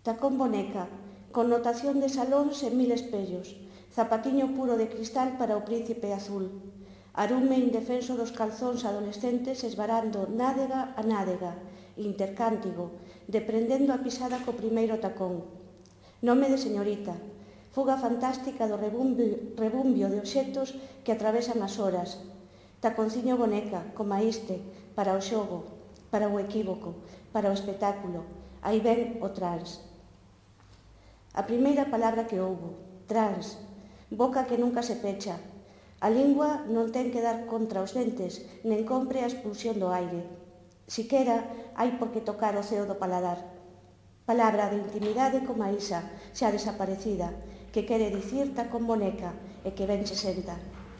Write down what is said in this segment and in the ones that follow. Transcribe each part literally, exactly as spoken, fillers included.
Tacón boneca, connotación de salóns e mil espellos, zapatiño puro de cristal para o príncipe azul, arume indefenso dos calzóns adolescentes esvarando nádega a nádega, intercántigo, deprendendo a pisada co primeiro tacón. Nome de señorita, fuga fantástica do rebumbio, rebumbio de obxectos que atravesan as horas, taconciño boneca, coma iste, para o xogo, para o equívoco, para o espectáculo, aí ven o trans. A primeira palabra que houbo, trans, boca que nunca se pecha. A lingua non ten que dar contra os dentes, nen compre a expulsión do aire. Siquera hai por que tocar o ceo do paladar. Palabra de intimidade como a isa, xa desaparecida, que quere dicir tacón boneca e que ben se senta.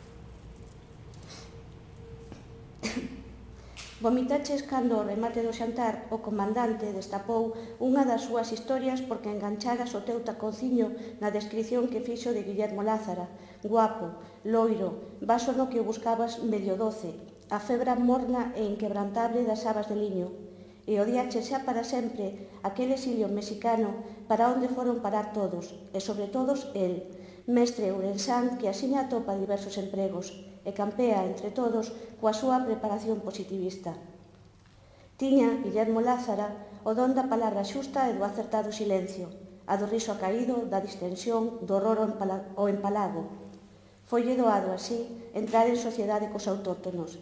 Vomitaches cando ao remate do xantar o comandante destapou unha das súas historias porque engancharas o teu taconciño na descrición que fixo de Guillermo Lázara, guapo, loiro, vaso no que o buscabas medio doce, a febra morna e inquebrantable das habas de liño, e odiaches xa para sempre aquel exilio mexicano para onde foron parar todos, e sobre todos el, mestre ourensán que axiña atopa diversos empregos, e campea entre todos coa súa preparación positivista. Tiña, Guillermo Lázara, o don da palabra xusta e do acertado silencio, a do riso acaído, da distensión, do horror ao empalago. Foille doado, así, entrar en sociedade cos autóctonos.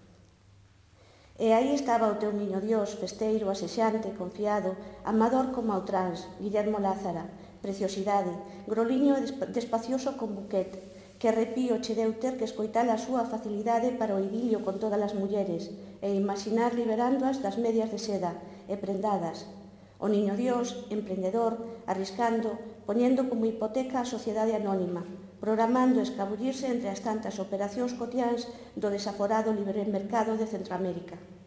E aí estaba o teu niño Dios, festeiro, asexante, confiado, amador como o trans, Guillermo Lázara, preciosidade, groliño e despacioso con buquet, que arrepío che deu ter que escoitar a súa facilidade para o idilio con todas as mulleres e imaginar liberándoas das medias de seda e prendadas. O niño Dios, emprendedor, arriscando, poñendo como hipoteca a sociedade anónima, programando escabullirse entre as tantas operacións cotiáns do desaforado libre mercado de Centroamérica.